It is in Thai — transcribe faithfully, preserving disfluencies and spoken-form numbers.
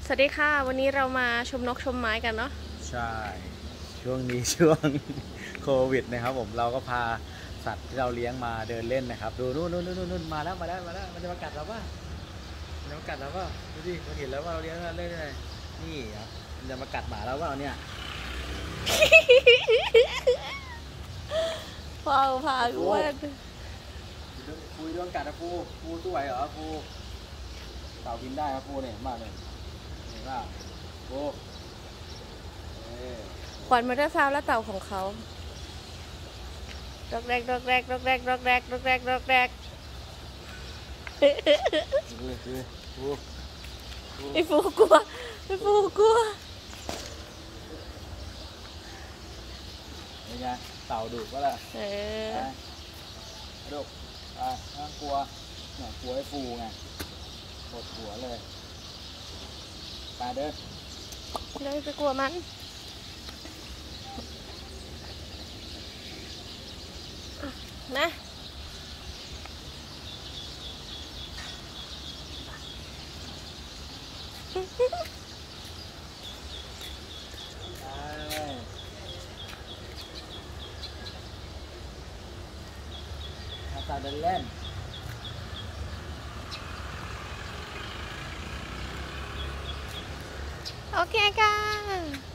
สวัสดีค่ะวันนี้เรามาชมนกชมไม้กันเนาะใช่ช่วงนี้ช่วงโควิดนะครับผมเราก็พาสัตว์ที่เราเลี้ยงมาเดินเล่นนะครับดูนู่นนู่นนู่นนู่นมาแล้วมาแล้วมาแล้วมันจะมากัดเราป่ะมันจะมากัดเราป่ะดูดิมันเห็นแล้วว่าเราเลี้ยงเล่นอะไรนี่ครับมันจะมากัดหมาเราเปล่าเนี่ยพาพาอ้วนฟูโดนกัดนะฟูฟูตู้ไหวเหรอฟูเต่ากินได้ครับฟูเนี่ยมากเลยเห็นป่ะฟูเอ้ยขวัญมาเตอร์ซาวและเต่าของเขาดอกแรกดอกแรกดอกแรกดอกแรกดอกแรกดอกแรกดูดูฟูไอ้ฟูกลัวไอ้ฟูกลัวเป็นไงเต่าดุก็ล่ะเออดุอ่ะน่ากลัวเนี่ยกลัวไอ้ฟูไงปวดหัวเลยไปเด้อเลยไปกลัวมันนะมาตาเดินเล่นโอเคค่ะ